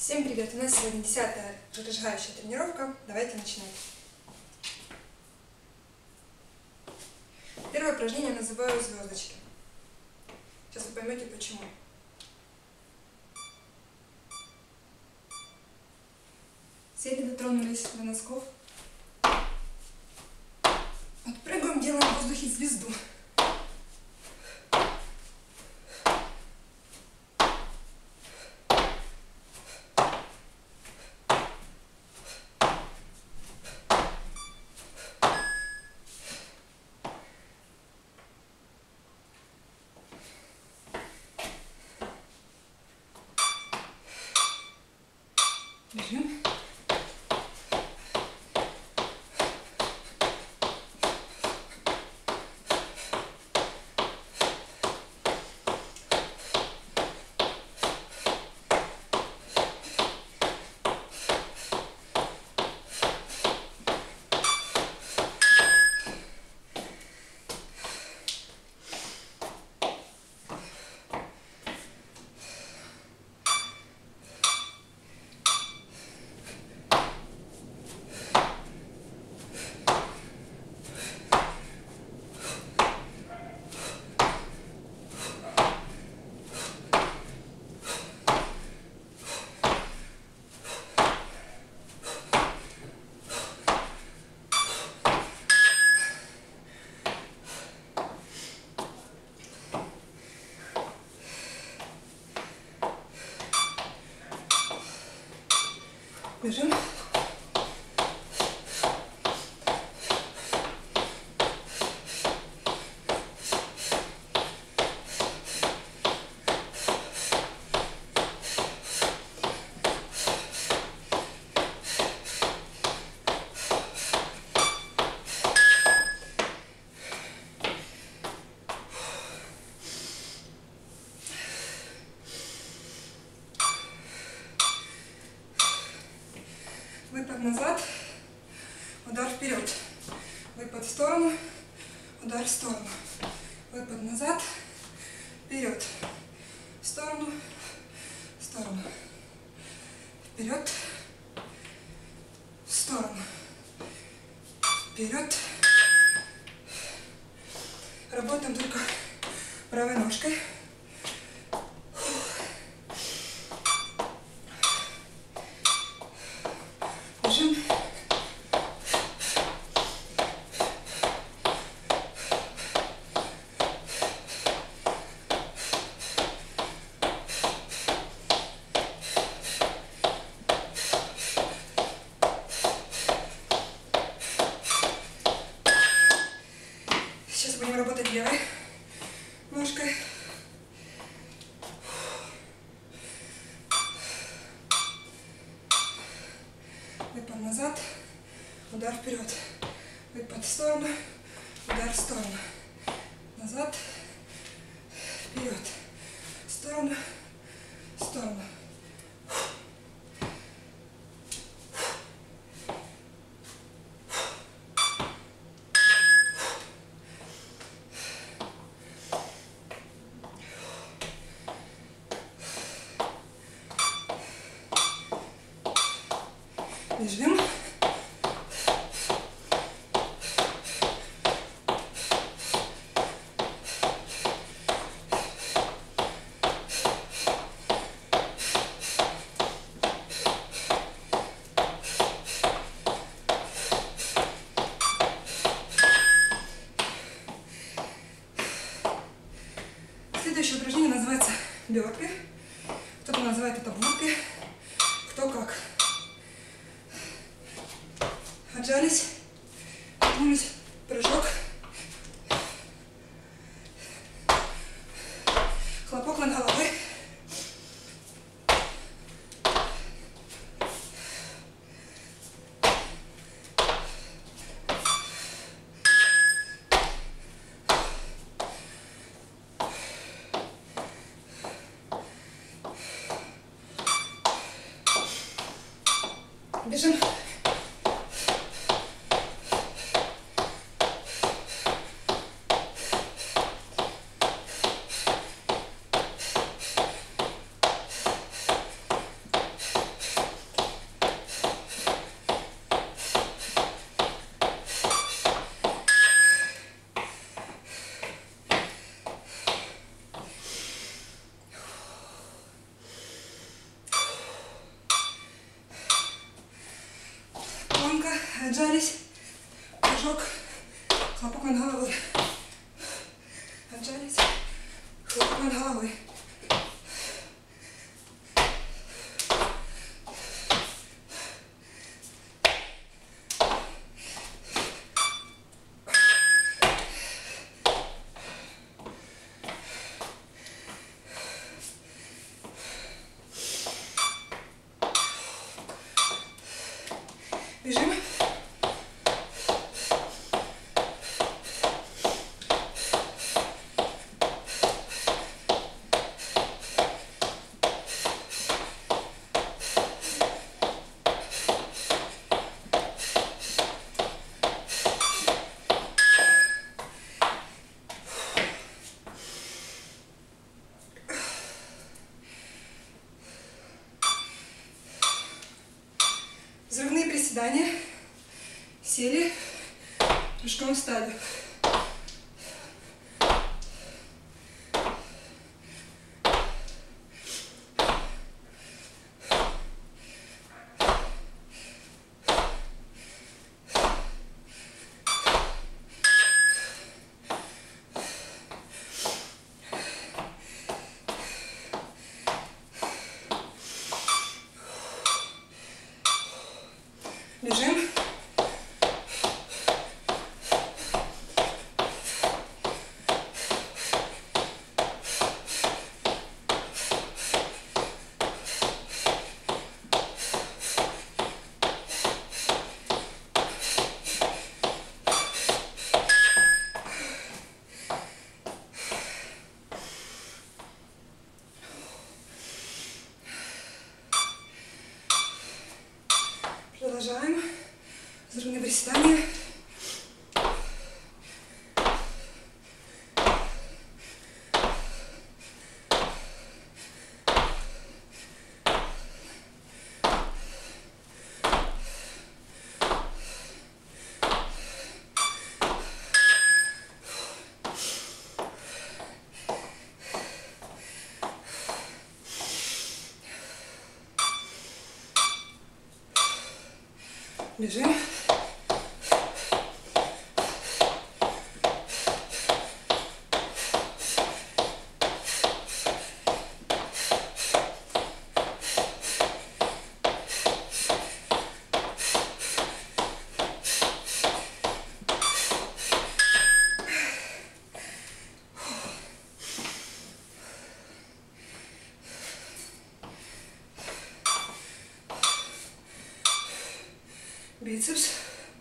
Всем привет! У нас сегодня 10-я разжигающая тренировка. Давайте начинать. Первое упражнение я называю звездочки. Сейчас вы поймете почему. Сели, дотронулись до носков. Отпрыгиваем, делаем в воздухе звезду. Бежим. Бежим. Выпад назад, удар вперед. Выпад в сторону, удар в сторону. Выпад назад, вперед. В сторону, в сторону. Вперед, в сторону. Вперед. Работаем только правой ножкой. Бежим. Сейчас будем работать левой ножкой. Выпад назад, удар вперед. Выпад в сторону, удар в сторону. Назад, вперед. В сторону, в сторону. Бежим. Следующее упражнение называется бёрпи. Кто-то называет это бурпи, кто как. Отжались, потянулись, прыжок, хлопок над головой. Бежим. Отжались. Прыжок. Хлопок над головой. Отжались. Хлопок над головой. Бежим. Взрывные приседания. Сели, прыжком встали. Бежим. Продолжаем. Взрывные приседания. Бежим. Бицепс.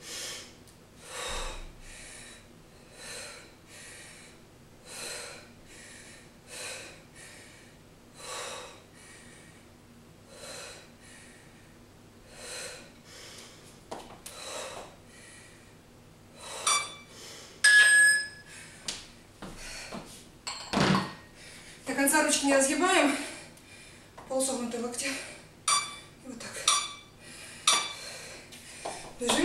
До конца ручки не разгибаем. Полусогнутые локти. И вот так. Бежим.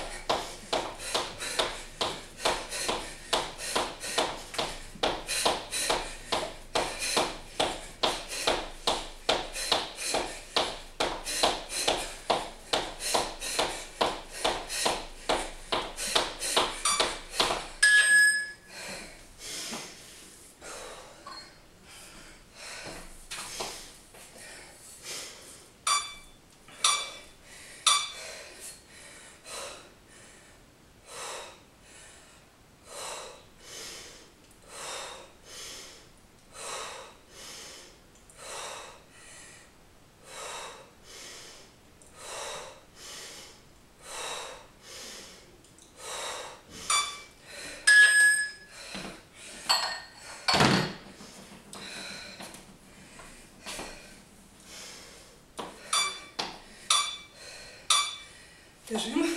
Бежим.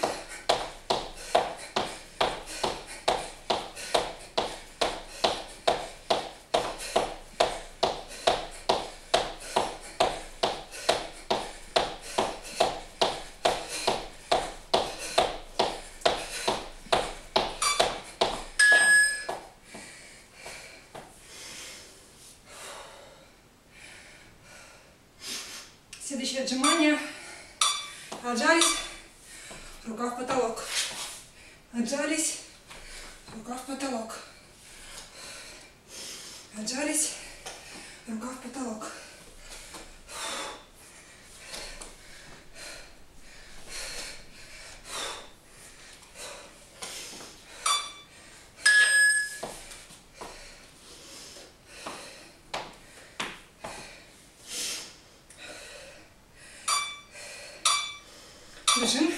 Следующее отжимание. Отжались. рука в потолок. Отжались, рука в потолок. Отжались, рука в потолок. Бежим.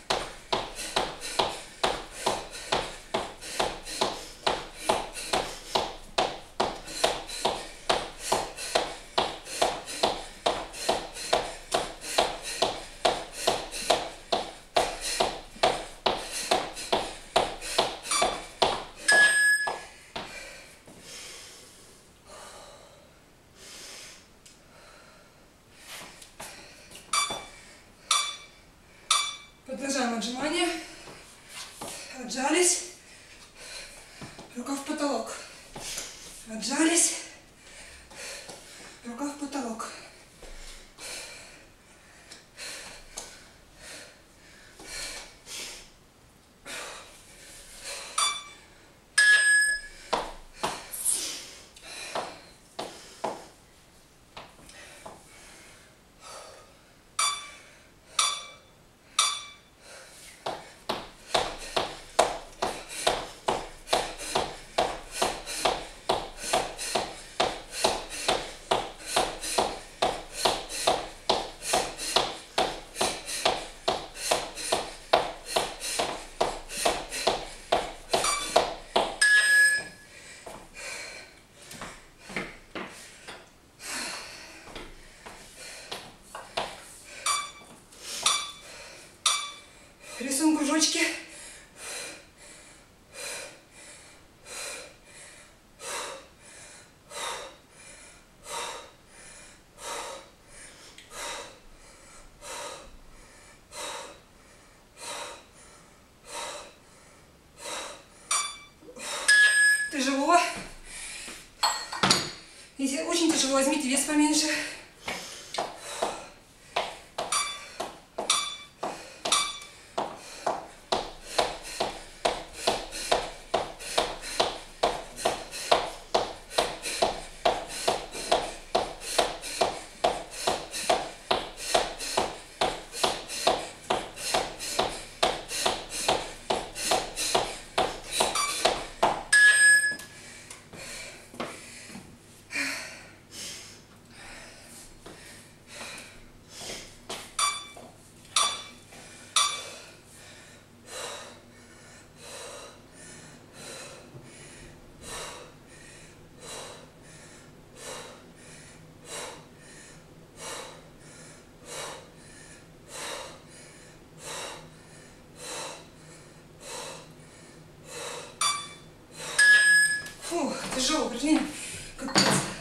Продолжаем отжимания. Отжались. Рука в потолок. Отжались. Рука в потолок. Рисуем кружочки. Тяжело. Если очень тяжело, возьмите вес поменьше. Фу, тяжелое упражнение. Капец.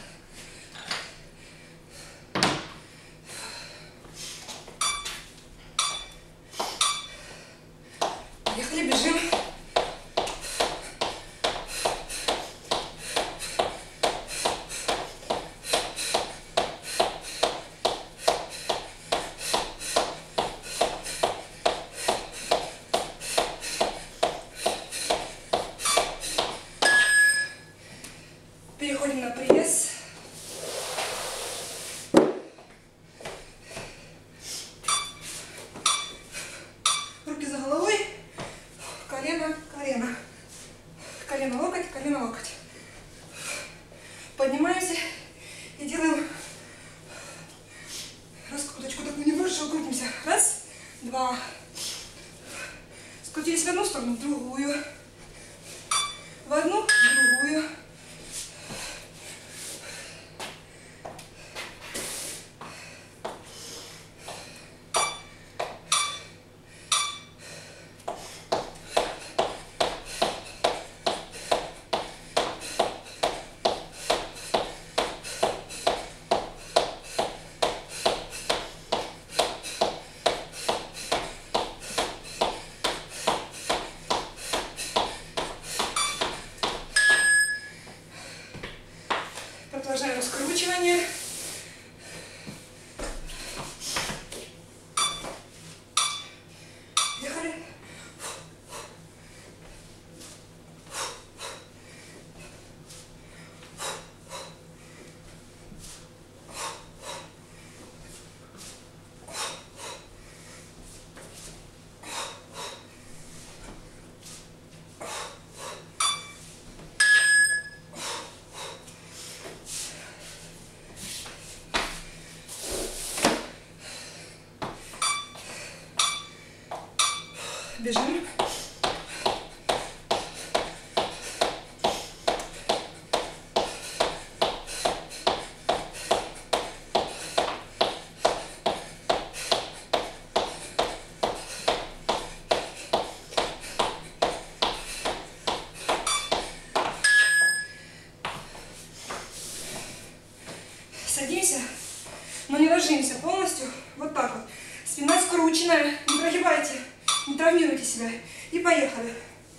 Поехали, бежим. Переходим на пресс. Руки за головой. Колено, колено. Колено, локоть, колено, локоть. Поднимаемся и делаем раскруточку такую небольшую. Крутимся. Раз, два. Скрутились в одну сторону, в другую. В одну, в другую. Продолжаем раскручивание. Поехали. Бежим. Садимся, но не ложимся полностью. Вот так вот. Спина скрученная. Не прогибайте, не травмируйте себя. И поехали.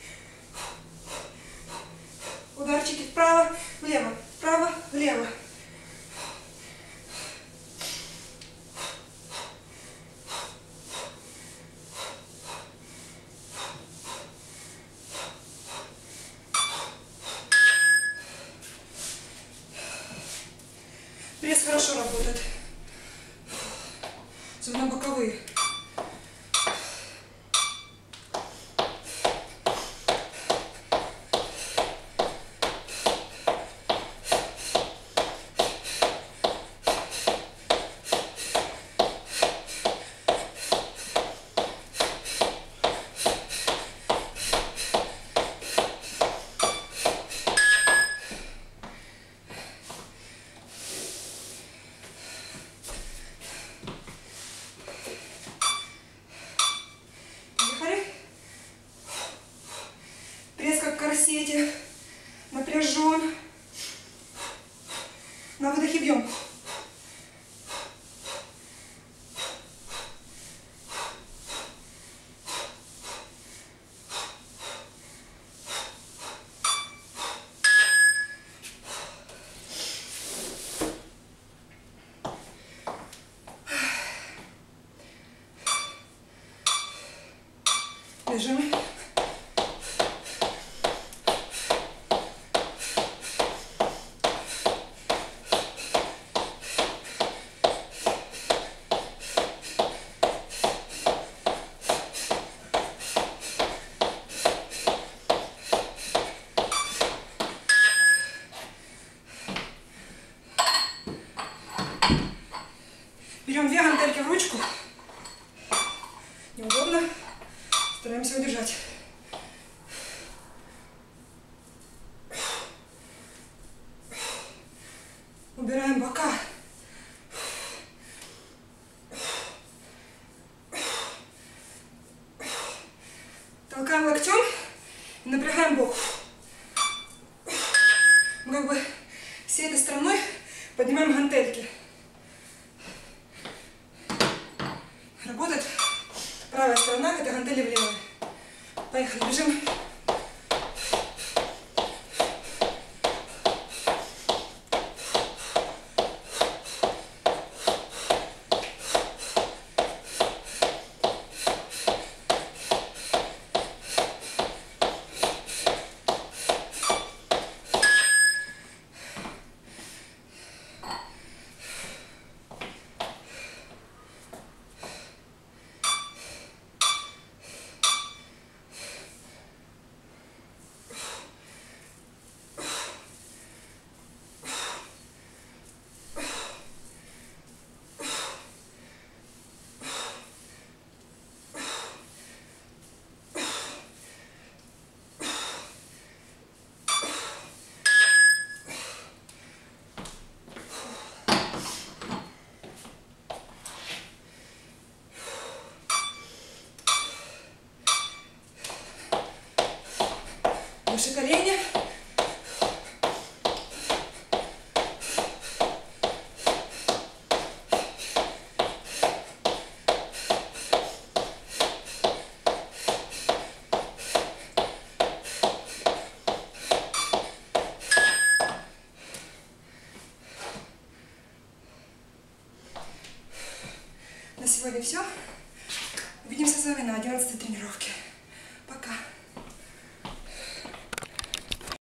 Ударчики вправо, влево, вправо, влево. Пресс хорошо работает. Особенно боковые. Пресс как в корсете, напряжен. На выдохе бьем. Бежим. Берем 2 гантельки в ручку. Неудобно. Стараемся удержать. Убираем бока. Толкаем локтем и напрягаем бок. Мы как бы всей этой стороной поднимаем гантельки. Работает правая сторона, это гантели в левой. Поехали, бежим. Выше колени. На сегодня все. Увидимся с вами на 11-й тренировке. Пока.